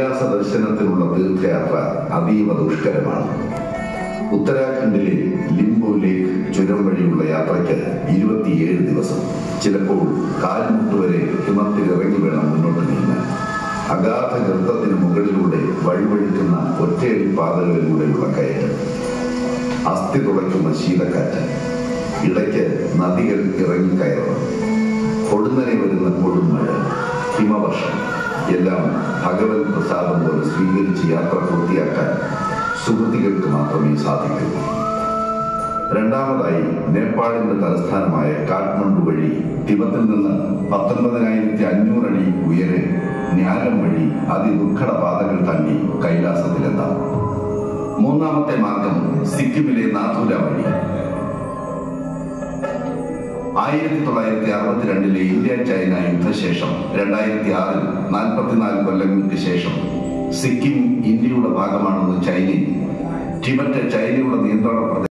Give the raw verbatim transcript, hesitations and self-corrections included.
കൈലാസ ദർശനത്തിനുള്ള തീർത്ഥയാത്ര അതീവ ദുഷ്കരമാണ്. ഉത്തരാഖണ്ഡിലെ ലിംബു ലേക്ക് ചുരം വഴിയുള്ള യാത്രയ്ക്ക് ഇരുപത്തിയേഴ് ദിവസം, ചിലപ്പോൾ കാൽമുട്ട് വരെ ഹിമത്തിൽ ഇറങ്ങി വേണം മുന്നോട്ട് നീങ്ങാൻ. അഗാധ ഗർത്തത്തിന് മുകളിലൂടെ വഴിവഴിക്കുന്ന ഒറ്റയടി പാതകളിലൂടെയുള്ള കയറ്റം, അസ്ഥി തുളയ്ക്കുന്ന ശീതക്കാറ്റ്, ഇടയ്ക്ക് നദികൾ ഇറങ്ങിക്കയറണം, കൊടുന്നനെ വരുന്ന കൊടുമഴ, ഹിമവർഷം എല്ലാം ഭഗവത് പ്രസാദം പോലെ സ്വീകരിച്ച് യാത്ര പൂർത്തിയാക്കാൻ സുഹൃത്തികൾക്ക് മാത്രമേ സാധിക്കൂ. രണ്ടാമതായി, നേപ്പാളിന്റെ തലസ്ഥാനമായ കാഠ്മണ്ഡു വഴി ടിബത്തിൽ നിന്ന് പത്തൊൻപതിനായിരത്തി അഞ്ഞൂറ് അടി ഉയരെ ന്യാലം വഴി അതിദുർഘട പാതകൾ തള്ളി കൈലാസത്തിലെത്താം. മൂന്നാമത്തെ മാർഗം സിക്കിമിലെ നാഥുല വഴി. ആയിരത്തി തൊള്ളായിരത്തി അറുപത്തിരണ്ടിലെ ഇന്ത്യ ചൈന യുദ്ധശേഷം രണ്ടായിരത്തി ആറിൽ നാൽപ്പത്തിനാല് കൊല്ലങ്ങൾക്ക് ശേഷം സിക്കിം ഇന്ത്യയുടെ ഭാഗമാണെന്ന് ചൈനയും ടിബറ്റ് ചൈനയുടെ നിയന്ത്രണ